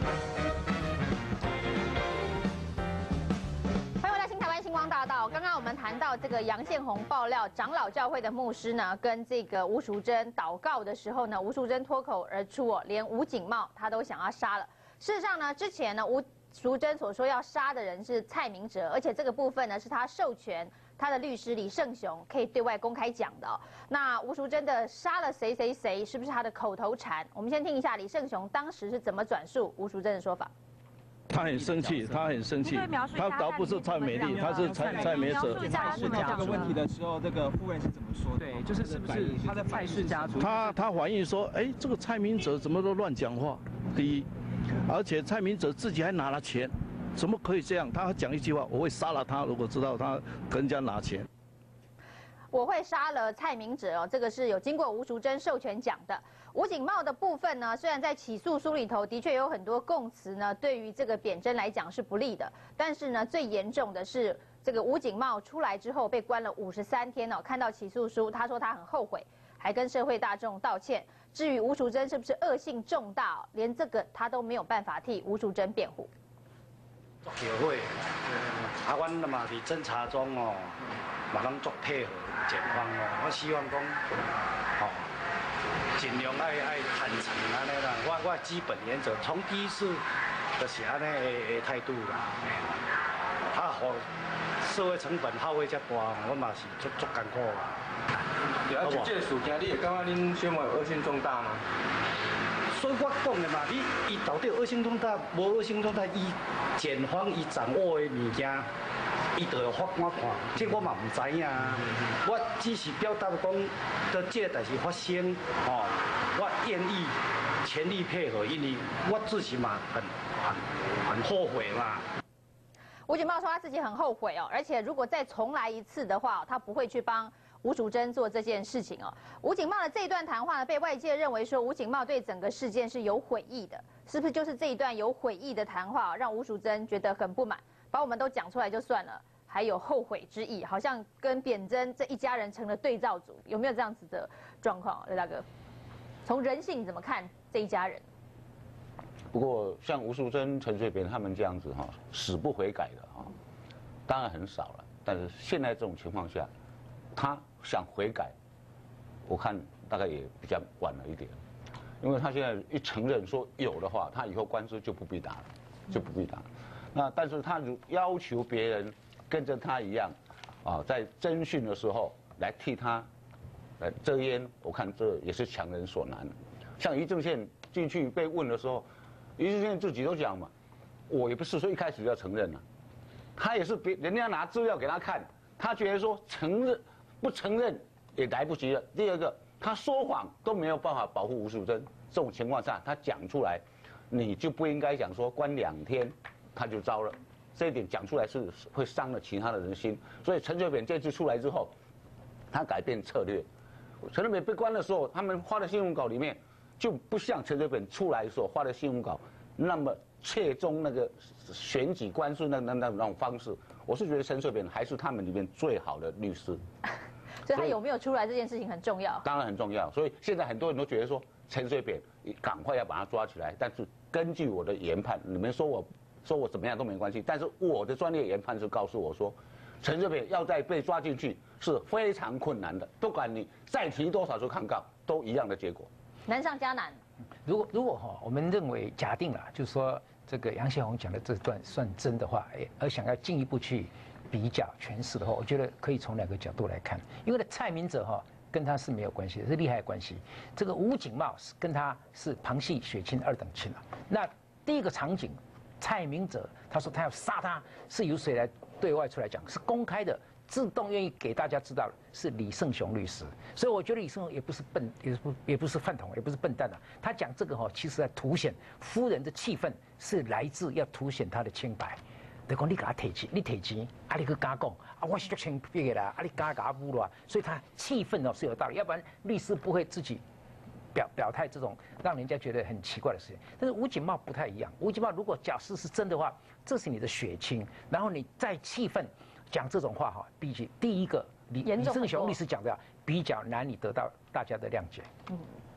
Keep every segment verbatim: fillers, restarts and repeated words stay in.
大道，刚刚我们谈到这个杨宪宏爆料，长老教会的牧师呢，跟这个吴淑珍祷告的时候呢，吴淑珍脱口而出哦，连吴景茂他都想要杀了。事实上呢，之前呢，吴淑珍所说要杀的人是蔡明哲，而且这个部分呢，是他授权他的律师李胜雄可以对外公开讲的哦。那吴淑珍的杀了谁谁谁，是不是他的口头禅？我们先听一下李胜雄当时是怎么转述吴淑珍的说法。 他很生气，他很生气，他倒不是蔡美丽，他是蔡蔡美哲。 蔡氏家这个问题的时候，这个夫人是怎么说的？对，就是是不是他的蔡氏家族？ 他他反映说，哎，这个蔡明哲怎么都乱讲话？第一，而且蔡明哲自己还拿了钱，怎么可以这样？他讲一句话，我会杀了他，如果知道他跟人家拿钱。 我会杀了蔡明哲哦，这个是有经过吴淑珍授权讲的。吴景茂的部分呢，虽然在起诉书里头的确有很多供词呢，对于这个扁珍来讲是不利的，但是呢，最严重的是这个吴景茂出来之后被关了五十三天哦，看到起诉书，他说他很后悔，还跟社会大众道歉。至于吴淑珍是不是恶性重大哦，连这个他都没有办法替吴淑珍辩护。 协会，啊，阮嘛伫侦查中哦。 嘛拢作配合检方哦，我希望讲，哦，尽量爱爱坦诚安尼啦。我我基本原则从第一次就是安尼的态度啦。啊，好，社会成本耗费遮大，我嘛是足足艰苦啦。 对啊，就这个事件，你会感觉恁宣委恶性重大吗？ 所以我讲的嘛，你伊到底恶性重大，无恶性重大，伊检方伊掌握的物件。 伊就要法官看，这我嘛唔知影，我只是表达讲，在这个代志发生，哦，我愿意全力配合，因为我自己嘛很很很后悔嘛。 吴景茂说他自己很后悔哦，而且如果再重来一次的话，他不会去帮吴淑珍做这件事情哦。吴景茂的这一段谈话呢，被外界认为说吴景茂对整个事件是有悔意的，是不是就是这一段有悔意的谈话，让吴淑珍觉得很不满？ 把我们都讲出来就算了，还有后悔之意，好像跟扁珍这一家人成了对照组，有没有这样子的状况？刘大哥，从人性怎么看这一家人？ 不过像吴淑珍、陈水扁他们这样子哈，死不悔改的哈，当然很少了。但是现在这种情况下，他想悔改，我看大概也比较晚了一点，因为他现在一承认说有的话，他以后官司就不必打了，就不必打了。 那但是他如要求别人跟着他一样，啊，在侦讯的时候来替他来遮掩，我看这也是强人所难。像于正宪进去被问的时候，于正宪自己都讲嘛，我也不是说一开始就要承认了，他也是别人家拿资料给他看，他觉得说承认不承认也来不及了。第二个，他说谎都没有办法保护吴淑珍，这种情况下他讲出来，你就不应该讲说关两天。 他就糟了，这一点讲出来是会伤了其他的人心。所以陈水扁这次出来之后，他改变策略。陈水扁被关的时候，他们发的新闻稿里面就不像陈水扁出来的时候发的新闻稿那么切中那个选举官司那那那那种方式。我是觉得陈水扁还是他们里面最好的律师。 所以他有没有出来这件事情很重要。 当然很重要。所以现在很多人都觉得说陈水扁赶快要把他抓起来，但是根据我的研判，你们说我。 说我怎么样都没关系，但是我的专业研判是告诉我说，陈水扁要再被抓进去是非常困难的，不管你再提多少次抗告，都一样的结果， 难上加难。 如果如果哈，我们认为假定了，就是说这个杨宪宏讲的这段算真的话，哎，而想要进一步去比较诠释的话，我觉得可以从两个角度来看，因为呢，蔡明哲哈跟他是没有关系的，是利害关系。这个吴景茂是跟他是旁系血亲二等亲了。那第一个场景。 蔡明哲他说他要杀他，是由谁来对外出来讲？是公开的，自动愿意给大家知道的，是李胜雄律师。所以我觉得李胜雄也不是笨，也不也不是饭桶，也不是笨蛋啊。他讲这个哈、哦，其实在凸显夫人的气氛是来自要凸显他的清白。就讲你给他提钱，你提钱，啊你去加讲，啊我是足清白的啦，啊你加加污了，所以他气氛哦是有道理，要不然律师不会自己。 表表态这种让人家觉得很奇怪的事情，但是吴景茂不太一样。吴景茂如果假设是真的话，这是你的血亲，然后你再气愤讲这种话哈，比起第一个李李正雄律师讲的比较难以得到大家的谅解。嗯，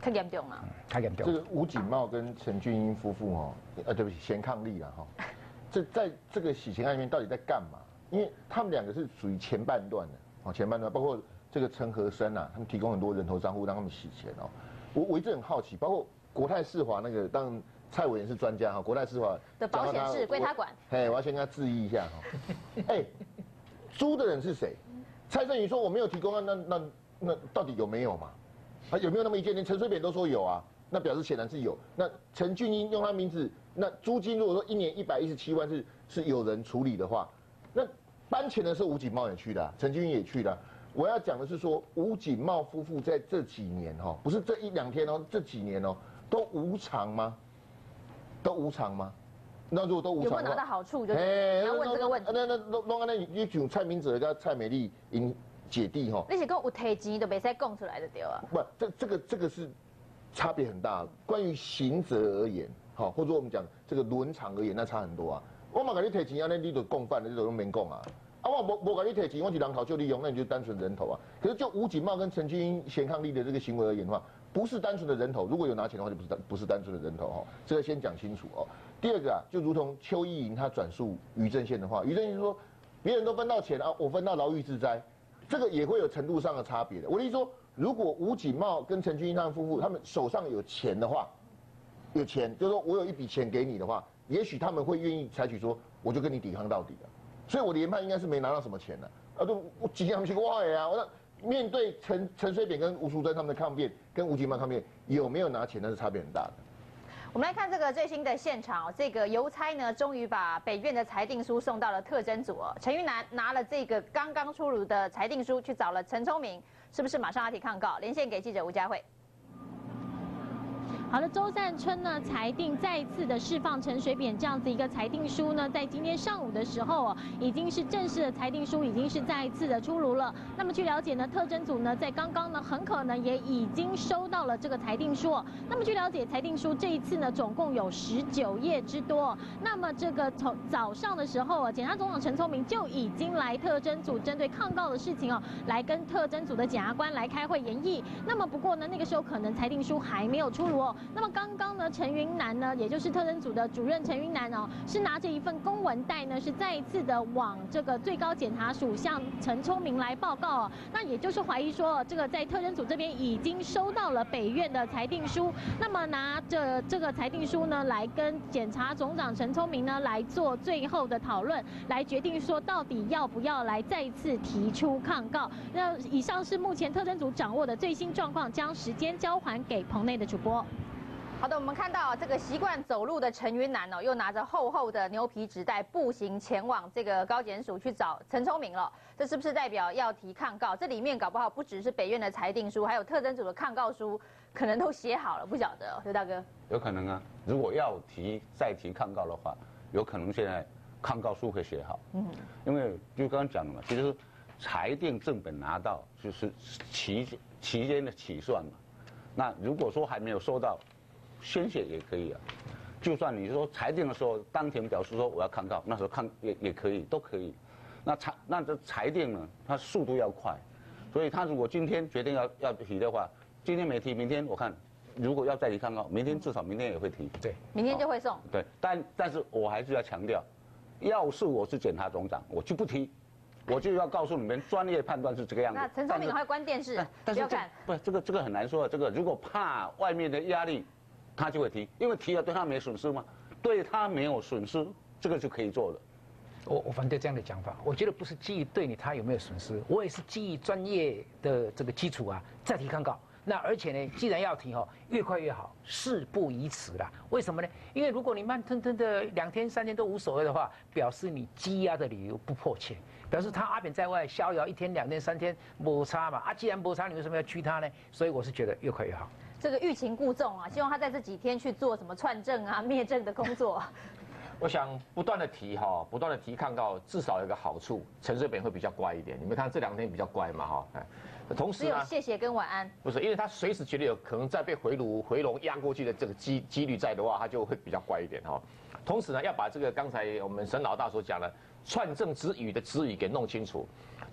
太严重了， 太严重。 这个吴景茂跟陈俊英夫妇哦，呃，对不起，贤伉俪了哈。这在这个洗钱案里面到底在干嘛？因为他们两个是属于前半段的，哦，前半段包括这个陈和生啊，他们提供很多人头账户让他们洗钱哦。我我一直很好奇，包括国泰世华那个，当然蔡委员是专家哈，国泰世华的保险室归他管。 哎，我要先跟他质疑一下哈。哎，租的人是谁？蔡正宇说我没有提供啊，那那那到底有没有嘛？啊，有没有那么一件？连陈水扁都说有啊，那表示显然是有。那陈俊英用他名字，那租金如果说一年一百一十七万是是有人处理的话，那搬钱的时候吴景茂也去的、啊，陈俊英也去的、啊。我要讲的是说，吴景茂夫妇在这几年哈、哦，不是这一两天哦，这几年哦，都无偿吗？都无偿吗？那如果都无偿， 有没有拿到好处就？哎，要问这个问题。 那那那那那你讲蔡明哲跟蔡美丽因姐弟哈， 你是讲有提钱就没使供出来的对啊？ 不，这这个这个是差别很大。关于刑责而言，好，或者我们讲这个伦常而言，那差很多啊。我嘛给你提钱，安尼你就共犯的，你就免供啊。啊，我无无给你提钱，我是人头就利用，那你就单纯人头啊。可是就吴景茂跟陈俊英、贤伉俪的这个行为而言的话，不是单纯的人头。如果有拿钱的话，就不是单不是单纯的人头哦。这个先讲清楚哦。第二个啊，就如同邱意莹她转述于正宪的话，于正宪说，别人都分到钱啊，我分到牢狱之灾，这个也会有程度上的差别的。我的意思说，如果吴景茂跟陈俊英他们夫妇他们手上有钱的话，有钱，就是说我有一笔钱给你的话，也许他们会愿意采取说，我就跟你抵抗到底了。所以我的研判应该是没拿到什么钱的，啊，都我几天去挖呀，我那面对陈陈水扁跟吴淑珍他们的抗辩，跟吴景茂抗辩有没有拿钱，那是差别很大的。 我们来看这个最新的现场，这个邮差呢，终于把北院的裁定书送到了特侦组。陈云南拿了这个刚刚出炉的裁定书，去找了陈聪明，是不是马上要提抗告？连线给记者吴佳慧。 好的，周善春呢裁定再一次的释放陈水扁这样子一个裁定书呢，在今天上午的时候哦，已经是正式的裁定书，已经是再一次的出炉了。那么据了解呢，特侦组呢在刚刚呢很可能也已经收到了这个裁定书哦。那么据了解，裁定书这一次呢总共有十九页之多。那么这个从早上的时候啊，检察总长陈聪明就已经来特侦组针对抗告的事情哦，来跟特侦组的检察官来开会研议。那么不过呢，那个时候可能裁定书还没有出炉哦。那么刚刚呢，陈云南呢，也就是特侦组的主任陈云南哦，是拿着一份公文袋呢，是再一次的往这个最高检察署向陈聪明来报告哦。那也就是怀疑说，这个在特侦组这边已经收到了北院的裁定书，那么拿着这个裁定书呢，来跟检察总长陈聪明呢来做最后的讨论，来决定说到底要不要来再一次提出抗告。那以上是目前特侦组掌握的最新状况，将时间交还给棚内的主播。 好的，我们看到这个习惯走路的陈云南哦，又拿着厚厚的牛皮纸袋步行前往这个高检署去找陈聪明了。这是不是代表要提抗告？这里面搞不好不只是北院的裁定书，还有特侦组的抗告书，可能都写好了，不晓得哦，刘大哥。 有可能啊，如果要提再提抗告的话，有可能现在抗告书会写好。嗯，因为就刚刚讲了嘛，其实裁定正本拿到就是期期间的起算嘛。那如果说还没有收到，先写也可以啊，就算你说裁定的时候当天表示说我要抗告，那时候抗也也可以，都可以。那裁那这裁定呢，它速度要快，所以他如果今天决定要要提的话，今天没提，明天我看如果要再提抗告，明天至少明天也会提。 对， 明天就会送。 对，但但是我还是要强调，要是我是检察总长，我就不提。我就要告诉你们，专业判断是这个样子。 那陈聪明赶快关电视，不要看。 不，这个这个很难说。这个如果怕外面的压力，他就会提，因为提了对他没损失吗？对他没有损失，这个就可以做了。 我我反对这样的讲法，我觉得不是基于对你他有没有损失，我也是基于专业的这个基础啊，再提抗告。那而且呢，既然要提哈，越快越好，事不宜迟啦。为什么呢？因为如果你慢腾腾的两天三天都无所谓的话，表示你羁押的理由不迫切，表示他阿扁在外逍遥一天两天三天没差嘛。啊，既然没差，你为什么要拘他呢？所以我是觉得越快越好。 这个欲擒故纵啊，希望他在这几天去做什么串证啊、灭证的工作。 我想不断的提哈，不断的提抗告，至少有一个好处，陈水扁会比较乖一点。你们看这两天比较乖嘛哈，哎，同时只有谢谢跟晚安。 不是，因为他随时觉得有可能再被回炉回笼压过去的这个机几率在的话，他就会比较乖一点哈。同时呢，要把这个刚才我们沈老大所讲的串证之语的之语给弄清楚。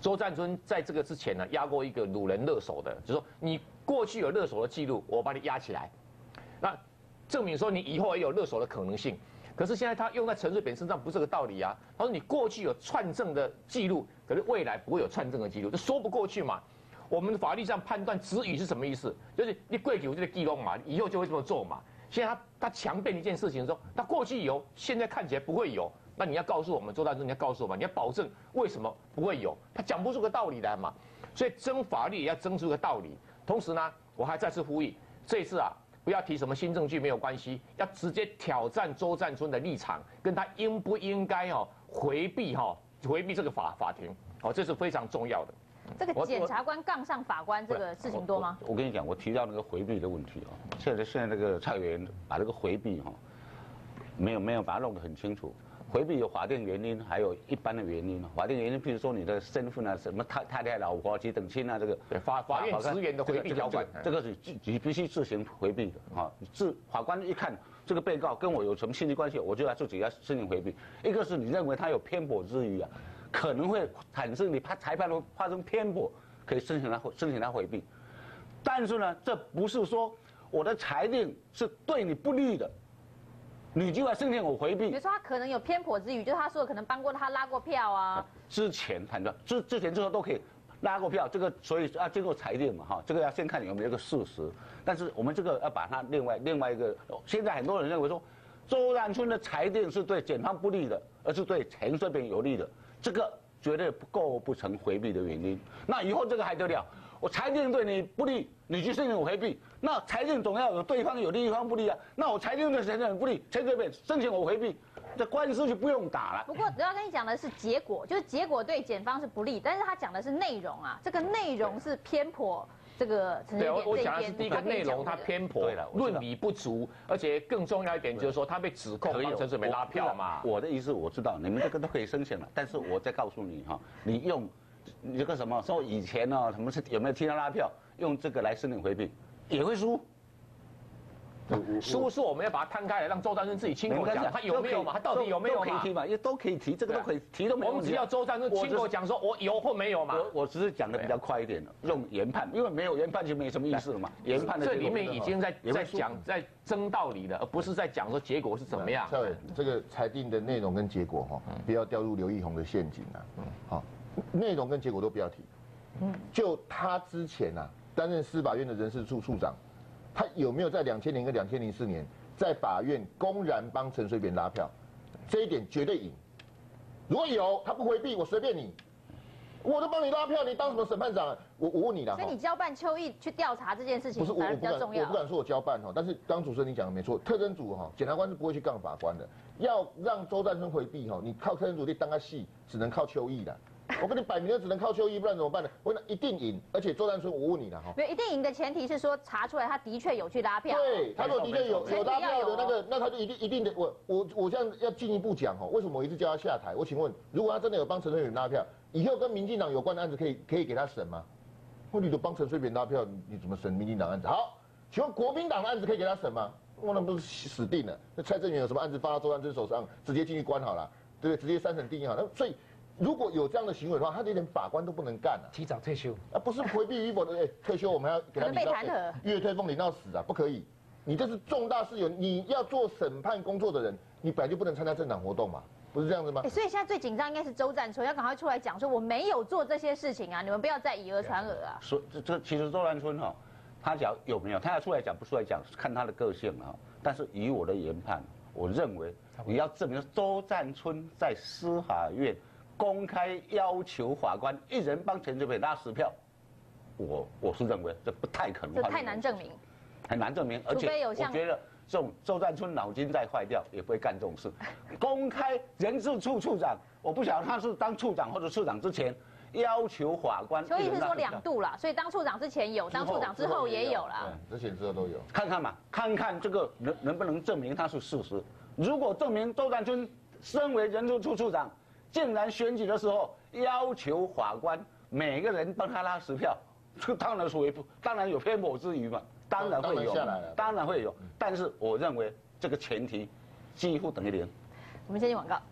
周占春在这个之前呢压过一个鲁人勒索的，就是说你过去有勒索的记录，我把你压起来，那证明说你以后也有勒索的可能性。可是现在他用在陈水扁身上不是这个道理啊。他说你过去有串证的记录，可是未来不会有串证的记录，这说不过去嘛。我们法律上判断子语是什么意思，就是你过去有这个记录嘛，以后就会这么做嘛。现在他他强辩一件事情的时候，他过去有，现在看起来不会有。那你要告诉我们周占春，你要告诉我们，你要保证为什么不会有？他讲不出个道理来嘛。所以争法律也要争出个道理。同时呢，我还再次呼吁，这一次啊，不要提什么新证据没有关系，要直接挑战周占春的立场，跟他应不应该哦回避哈、哦、回避这个法法庭哦，这是非常重要的。 这个检察官杠上法官这个事情多吗？ 我, 我, 我跟你讲，我提到那个回避的问题啊，现在现在那个蔡委员把这个回避哈，没有没有把它弄得很清楚。回避有法定原因，还有一般的原因。法定原因，譬如说你的身份啊，什么太太太、老婆及等亲啊，这个对法法院职员的回避条款， 这个是你必须自行回避的啊。自法官一看这个被告跟我有什么亲戚关系，我就要自己要申请回避。一个是你认为他有偏颇之余啊，可能会产生你怕裁判会发生偏颇，可以申请他申请他回避。但是呢，这不是说我的裁定是对你不利的。你就要申请我回避。 比如说他可能有偏颇之余，就是他说可能帮过他拉过票啊。 之前判断之之前之后都可以拉过票，这个所以啊经过裁定嘛哈，这个要先看有没有一个事实。但是我们这个要把它另外另外一个，现在很多人认为说，周占春的裁定是对检方不利的，而是对陈水扁有利的，这个绝对不构不成回避的原因。那以后这个还得了？我裁定对你不利，你去申请我回避，那裁定总要有对方有利，一方不利啊。那我裁定对陈水扁不利，陈水扁申请我回避，这官司就不用打了。 不过我要跟你讲的是结果，就是结果对检方是不利，但是他讲的是内容啊，这个内容是偏颇这个陈水扁这一边。 对，我讲的是第一个内容，他偏颇，论理不足，而且更重要一点就是说他被指控帮陈水扁拉票嘛。 我的意思我知道，你们这个都可以申请了，但是我再告诉你哈，你用。你这个什么说以前呢？什么是有没有替他拉票？用这个来申请回避，也会输。 输是我们要把它摊开来，让周占春自己亲口讲，他有没有嘛？他到底有没有嘛？ 都可以提嘛，也都可以提，这个都可以提，都没有问题。 我们只要周占春亲口讲说，我有或没有嘛。 我我只是讲的比较快一点，用研判，因为没有研判就没什么意思了嘛。研判的这里面已经在在讲在争道理了，而不是在讲说结果是怎么样。 蔡委，这个裁定的内容跟结果哈，不要掉入刘奕弘的陷阱啊。嗯，好。内容跟结果都不要提，嗯，就他之前啊担任司法院的人事处处长，他有没有在两千年跟两千零四年在法院公然帮陈水扁拉票，这一点绝对赢。如果有，他不回避，我随便你，我都帮你拉票，你当什么审判长啊？我我问你啦， 所以你交办邱毅去调查这件事情， 不是我我不敢我不敢说我交办哈，但是刚主持人你讲的没错，特侦组哈，检察官是不会去杠法官的，要让周占春回避哈，你靠特侦组你当他戏，只能靠邱毅的。我跟你摆明了只能靠邱毅，不然怎么办呢？我那一定赢，而且周占春，我问你了哈， 没有一定赢的前提是说查出来他的确有去拉票， 对，他如果的确有有拉票的那个，那他就一定一定的，我我我这样要进一步讲哈，为什么我一直叫他下台？我请问，如果他真的有帮陈水扁拉票，以后跟民进党有关的案子可以可以给他审吗？问你都帮陈水扁拉票，你怎么审民进党案子？好，请问国民党的案子可以给他审吗？我那不是死定了？那蔡正元有什么案子发到周占春手上，直接进去关好了，对不对？直接三审定好，那所以。如果有这样的行为的话，他连法官都不能干啊！ 提早退休啊，不是回避与否的，哎，退休我们还要给他领到月退俸领到死啊，不可以！你这是重大事由，你要做审判工作的人，你本来就不能参加政党活动嘛，不是这样子吗？ 所以现在最紧张应该是周占春，要赶快出来讲说我没有做这些事情啊，你们不要再以讹传讹啊！ 所这这其实周占春哈，他讲有没有，他要出来讲不出来讲，看他的个性啊。但是以我的研判，我认为你要证明周占春在司法院。公开要求法官一人帮陈水扁拉十票，我我是认为这不太可能， 这太难证明， 很难证明，而且我觉得这种周占春脑筋再坏掉也不会干这种事。公开人事处处长，我不晓得他是当处长或者处长之前要求法官， 所以是说两度啦，所以当处长之前有，当处长之后也有啦， 之前之后都有， 看看嘛，看看这个能能不能证明他是事实。如果证明周占春身为人事处处长。竟然选举的时候要求法官每个人帮他拉十票，这当然属于当然有偏颇之余嘛，当然会有，当然会有。但是我认为这个前提几乎等于零。 我们先进广告。